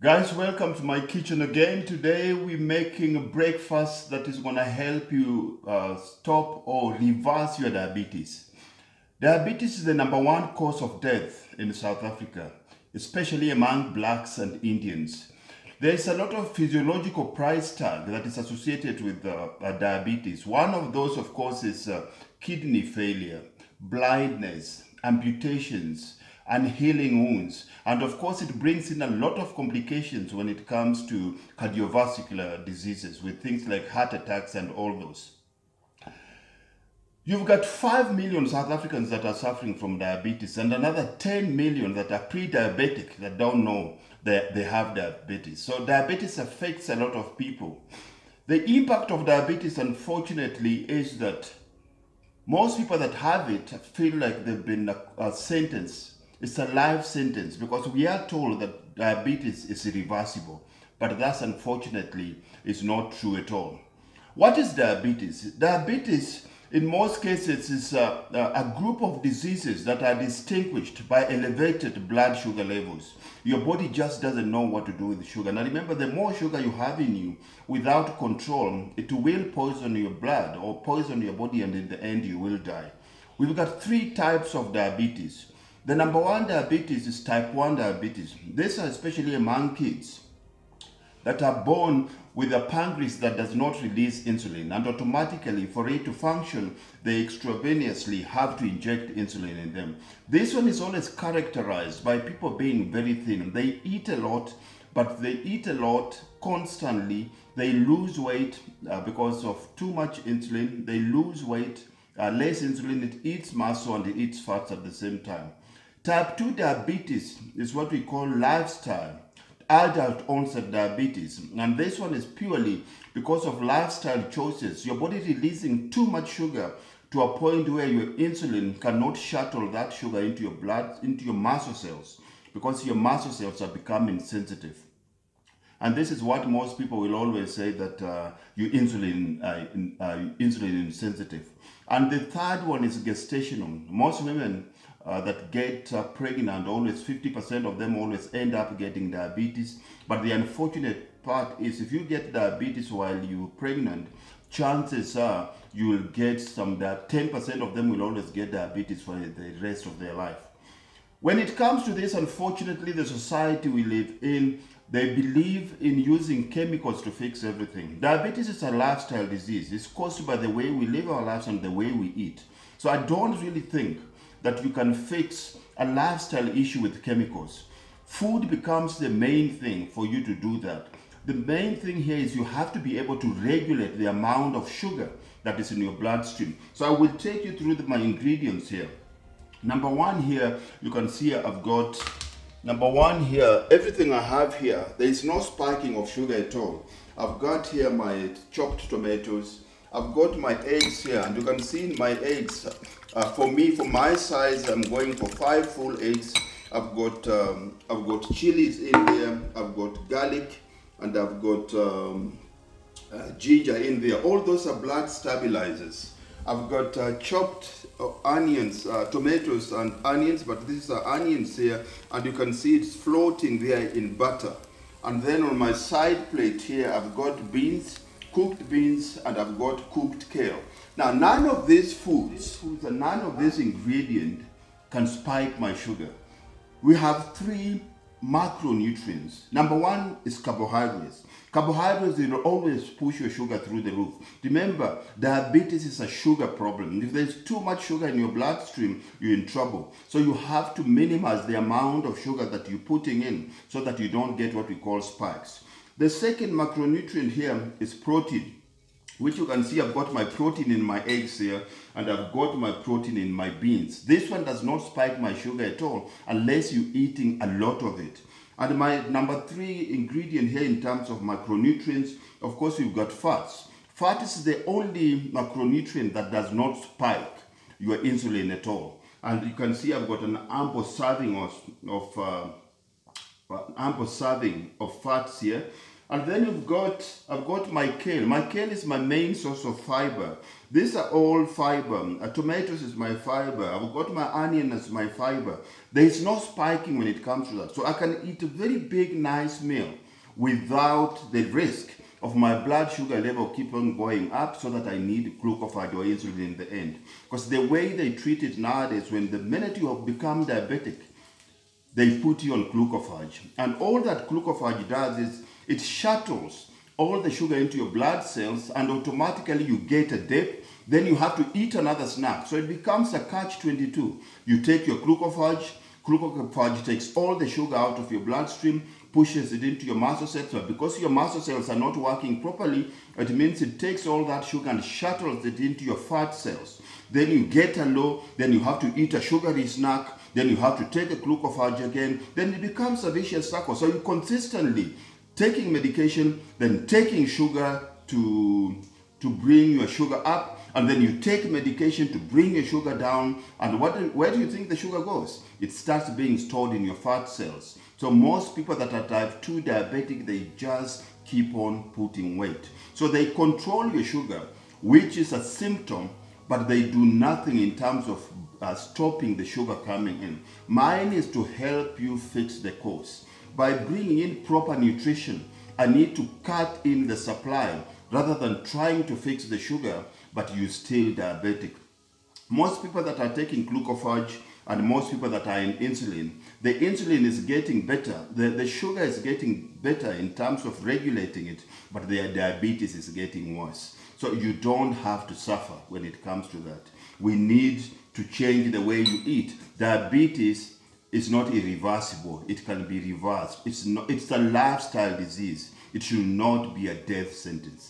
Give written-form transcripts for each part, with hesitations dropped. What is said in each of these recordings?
Guys, welcome to my kitchen again. Today we're making a breakfast that is going to help you stop or reverse your diabetes. Diabetes is the number 1 cause of death in South Africa, especially among blacks and Indians. There's a lot of physiological price tag that is associated with diabetes. One of those, of course, is kidney failure, blindness, amputations, and healing wounds. And of course, it brings in a lot of complications when it comes to cardiovascular diseases with things like heart attacks and all those. You've got 5 million South Africans that are suffering from diabetes and another 10 million that are pre-diabetic that don't know that they have diabetes. So diabetes affects a lot of people. The impact of diabetes, unfortunately, is that most people that have it feel like they've been sentenced. It's a life sentence because we are told that diabetes is irreversible, but that unfortunately is not true at all. What is diabetes? Diabetes, in most cases, is a group of diseases that are distinguished by elevated blood sugar levels. Your body just doesn't know what to do with sugar. Now remember, the more sugar you have in you without control, it will poison your blood or poison your body, and in the end you will die. We've got 3 types of diabetes. The number 1 diabetes is type 1 diabetes. These are especially among kids that are born with a pancreas that does not release insulin, and automatically for it to function, they extravenously have to inject insulin in them. This one is always characterized by people being very thin. They eat a lot, but they eat a lot constantly. They lose weight because of too much insulin. They lose weight, less insulin, it eats muscle and it eats fats at the same time. Type 2 diabetes is what we call lifestyle, adult onset diabetes. And this one is purely because of lifestyle choices. Your body releasing too much sugar to a point where your insulin cannot shuttle that sugar into your blood, into your muscle cells, because your muscle cells are becoming sensitive. And this is what most people will always say, that you're insulin insensitive. And the third one is gestational. Most women that get pregnant, always 50% of them always end up getting diabetes. But the unfortunate part is, if you get diabetes while you're pregnant, chances are you will get that 10% of them will always get diabetes for the rest of their life. When it comes to this, unfortunately, the society we live in, they believe in using chemicals to fix everything. Diabetes is a lifestyle disease. It's caused by the way we live our lives and the way we eat. So I don't really think that you can fix a lifestyle issue with chemicals. Food becomes the main thing for you to do that. The main thing here is you have to be able to regulate the amount of sugar that is in your bloodstream. So I will take you through my ingredients here. Number 1 here, you can see I've got, number 1 here, everything I have here, there is no spiking of sugar at all. I've got here my chopped tomatoes. I've got my eggs here, and you can see in my eggs, for me, for my size, I'm going for 5 full eggs. I've got chilies in there, I've got garlic, and I've got ginger in there. All those are blood stabilizers. I've got chopped onions, tomatoes and onions, but these are onions here, and you can see it's floating there in butter. And then on my side plate here, I've got beans, cooked beans, and I've got cooked kale. Now, none of these foods and none of these ingredients can spike my sugar. We have 3 macronutrients. Number 1 is carbohydrates. Carbohydrates will always push your sugar through the roof. Remember, diabetes is a sugar problem. If there's too much sugar in your bloodstream, you're in trouble. So you have to minimize the amount of sugar that you're putting in so that you don't get what we call spikes. The second macronutrient here is protein, which you can see I've got my protein in my eggs here, and I've got my protein in my beans. This one does not spike my sugar at all unless you're eating a lot of it. And my number 3 ingredient here in terms of macronutrients, of course, you've got fats. Fat is the only macronutrient that does not spike your insulin at all. And you can see I've got an ample serving of fats here. And then I've got my kale. My kale is my main source of fiber. These are all fiber. Tomatoes is my fiber. I've got my onion as my fiber. There is no spiking when it comes to that. So I can eat a very big, nice meal without the risk of my blood sugar level keep on going up, so that I need glucophage or insulin in the end. Because the way they treat it nowadays, when the minute you have become diabetic, they put you on glucophage. And all that glucophage does is it shuttles all the sugar into your blood cells, and automatically you get a dip. Then you have to eat another snack. So it becomes a catch-22. You take your glucophage takes all the sugar out of your bloodstream, pushes it into your muscle cells. But because your muscle cells are not working properly, it means it takes all that sugar and shuttles it into your fat cells. Then you get a low, then you have to eat a sugary snack, then you have to take a glucophage again, then it becomes a vicious circle. So you consistently taking medication, then taking sugar to bring your sugar up, and then you take medication to bring your sugar down, and where do you think the sugar goes? It starts being stored in your fat cells. So most people that are type 2 diabetic, they just keep on putting weight. So they control your sugar, which is a symptom, but they do nothing in terms of stopping the sugar coming in. Mine is to help you fix the cause. By bringing in proper nutrition, I need to cut in the supply rather than trying to fix the sugar, but you're still diabetic. Most people that are taking glucophage and most people that are in insulin, the insulin is getting better. The sugar is getting better in terms of regulating it, but their diabetes is getting worse. So you don't have to suffer when it comes to that. We need to change the way you eat. Diabetes is not irreversible. It can be reversed. It's a lifestyle disease. It should not be a death sentence.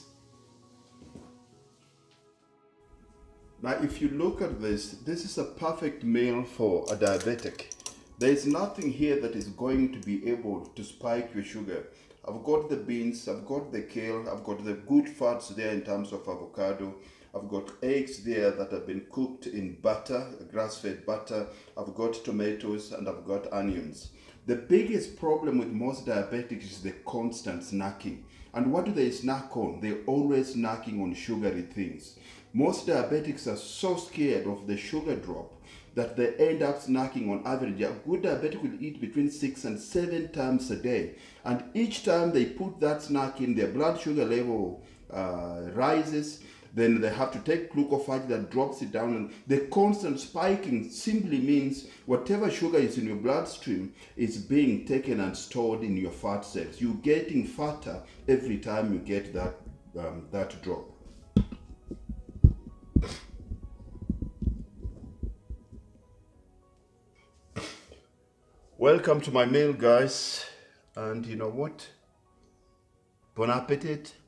Now, if you look at this is a perfect meal for a diabetic. There is nothing here that is going to be able to spike your sugar. I've got the beans, I've got the kale, I've got the good fats there in terms of avocado. I've got eggs there that have been cooked in butter, grass-fed butter. I've got tomatoes and I've got onions. The biggest problem with most diabetics is the constant snacking. And what do they snack on? They're always snacking on sugary things. Most diabetics are so scared of the sugar drop that they end up snacking on average. A good diabetic will eat between 6 and 7 times a day. And each time they put that snack in, their blood sugar level rises. Then they have to take glucophage that drops it down. And the constant spiking simply means whatever sugar is in your bloodstream is being taken and stored in your fat cells. You're getting fatter every time you get that drop. Welcome to my meal, guys. And you know what? Bon appetit.